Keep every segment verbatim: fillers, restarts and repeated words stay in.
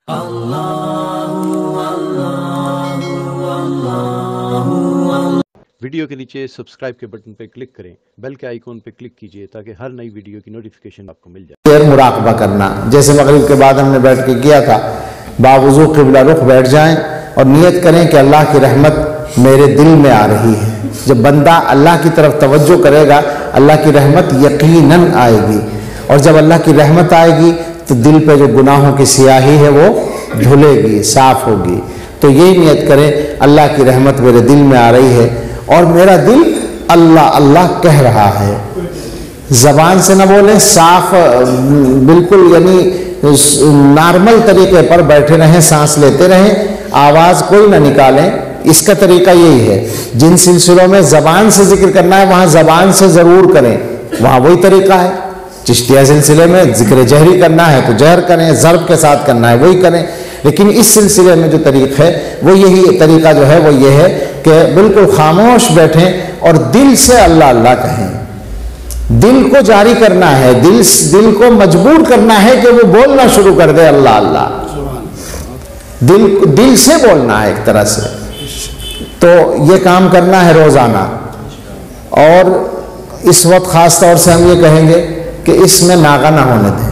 Video کے نیچے subscribe کے بٹن پہ کلک کریں، بیل کے آئیکن پہ کلک کیجئے تاکہ ہر نئی ویڈیو کی نوٹیفیکیشن آپ کو مل جائے۔ مراقبہ کرنا، جیسے مغرب کے بعد ہم نے بیٹھ کے کیا تھا، باوضو قبلہ رخ بیٹھ جائیں اور نیت کریں کہ اللہ کی رحمت میرے دل میں آ رہی ہے۔ جب بندہ اللہ کی طرف توجہ کرے گا، اللہ کی رحمت یقیناً آئے گی، اور جب اللہ کی رحمت آئے گی تو دل پہ جو گناہوں کی سیاہی ہے وہ دھلے گی، صاف ہوگی۔ تو یہی نیت کریں، اللہ کی رحمت میرے دل میں آ رہی ہے اور میرا دل اللہ اللہ کہہ رہا ہے۔ زبان سے نہ بولیں، صاف بالکل یعنی نارمل طریقے پر بیٹھے رہیں، سانس لیتے رہیں، آواز کوئی نہ نکالیں۔ اس کا طریقہ یہی ہے، جن سلسلوں میں زبان سے ذکر کرنا ہے وہاں زبان سے ضرور کریں، وہاں وہی طریقہ ہے۔ چشتیہ سلسلے میں ذکر جہری کرنا ہے تو جہر کریں، ضرب کے ساتھ کرنا ہے وہی کریں، لیکن اس سلسلے میں جو طریق ہے وہ یہی طریقہ جو ہے وہ یہ ہے کہ بالکل خاموش بیٹھیں اور دل سے اللہ اللہ کہیں۔ دل کو جاری کرنا ہے، دل دل کو مجبور کرنا ہے کہ وہ بولنا شروع کر دے اللہ اللہ، دل دل سے بولنا ہے ایک طرح سے۔ تو یہ کام کرنا ہے روزانہ، اور اس وقت خاص طور سے ہم یہ کہیں گے کہ اس میں ناغہ نہ ہونے دیں۔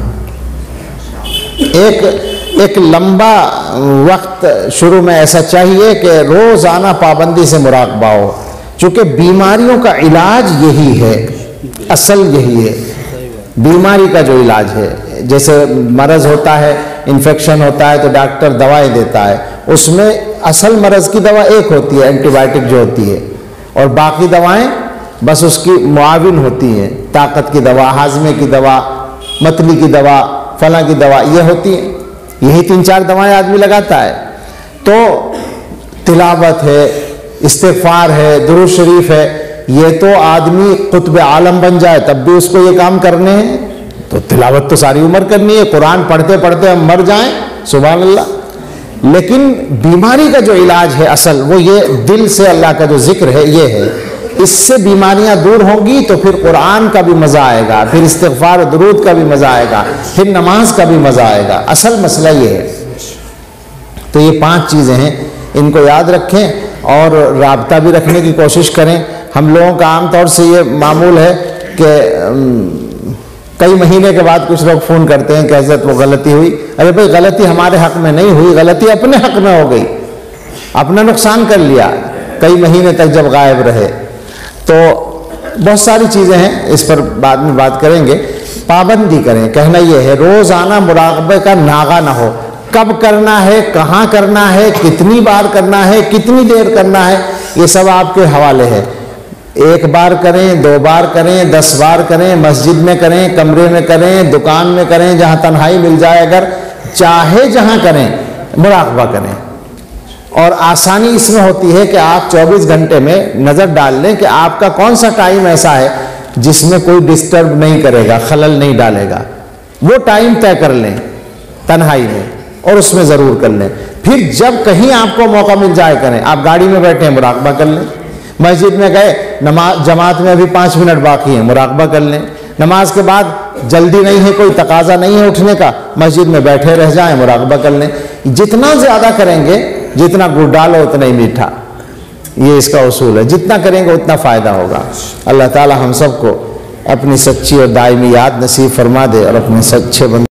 ایک ایک لمبا وقت شروع میں ایسا چاہیے کہ روزانہ پابندی سے مراقبہ ہو، چونکہ بیماریوں کا علاج یہی ہے، اصل یہی ہے بیماری کا جو علاج ہے۔ جیسے مرض ہوتا ہے، انفیکشن ہوتا ہے تو ڈاکٹر دوائیں دیتا ہے، اس میں اصل مرض کی دوا ایک ہوتی ہے، اینٹی بائیوٹک جو ہوتی ہے، اور باقی دوائیں بس اس کی معاون ہوتی ہیں، طاقت کی دوا، ہاضمے کی دوا، متلی کی دوا، فلاں کی دوا، یہ ہوتی ہیں۔ یہی تین چار دوائیں آدمی لگاتا ہے۔ تو تلاوت ہے، استغفار ہے، درود شریف ہے، یہ تو آدمی قطب عالم بن جائے تب بھی اس کو یہ کام کرنے ہیں۔ تو تلاوت تو ساری عمر کرنی ہے، قرآن پڑھتے پڑھتے ہم مر جائیں، سبحان اللہ۔ لیکن بیماری کا جو علاج ہے اصل وہ یہ دل سے اللہ کا جو ذکر ہے یہ ہے، اس سے بیماریاں دور ہوں گی تو پھر قرآن کا بھی مزہ آئے گا، پھر استغفار و درود کا بھی مزہ آئے گا، پھر نماز کا بھی مزہ آئے گا۔ اصل مسئلہ یہ ہے۔ تو یہ پانچ چیزیں ہیں، ان کو یاد رکھیں اور رابطہ بھی رکھنے کی کوشش کریں۔ ہم لوگوں کا عام طور سے یہ معمول ہے کہ کئی مہینے کے بعد کچھ لوگ فون کرتے ہیں کہ حضرت وہ غلطی ہوئی۔ ارے بھائی غلطی ہمارے حق میں نہیں ہوئی، غلطی اپنے حق میں ہو گئی، اپنا نقصان کر لیا کئی مہینے تک جب غائب رہے۔ تو بہت ساری چیزیں ہیں، اس پر بعد میں بات کریں گے۔ پابندی کریں، کہنا یہ ہے روزانہ مراقبے کا ناغہ نہ ہو۔ کب کرنا ہے، کہاں کرنا ہے، کتنی بار کرنا ہے، کتنی دیر کرنا ہے، یہ سب آپ کے حوالے ہے۔ ایک بار کریں، دو بار کریں، دس بار کریں، مسجد میں کریں، کمرے میں کریں، دکان میں کریں، جہاں تنہائی مل جائے، اگر چاہے جہاں کریں مراقبہ کریں۔ اور آسانی اس میں ہوتی ہے کہ آپ چوبیس گھنٹے میں نظر ڈال لیں کہ آپ کا کون سا ٹائم ایسا ہے جس میں کوئی ڈسٹرب نہیں کرے گا، خلل نہیں ڈالے گا، وہ ٹائم طے کر لیں تنہائی میں اور اس میں ضرور کر لیں۔ پھر جب کہیں آپ کو موقع مل جائے کریں، آپ گاڑی میں بیٹھے ہیں مراقبہ کر لیں، مسجد میں گئے نماز جماعت میں ابھی پانچ منٹ باقی ہیں مراقبہ کر لیں، نماز کے بعد جلدی نہیں ہے، کوئی تقاضا نہیں ہے اٹھنے کا، مسجد میں بیٹھے رہ جائیں مراقبہ کر لیں۔ جتنا زیادہ کریں گے، جتنا گڑ ڈالو اتنا ہی میٹھا، یہ اس کا اصول ہے، جتنا کریں گے اتنا فائدہ ہوگا۔ اللہ تعالی ہم سب کو اپنی سچی اور دائمی یاد نصیب فرما دے اور اپنے سچے بندے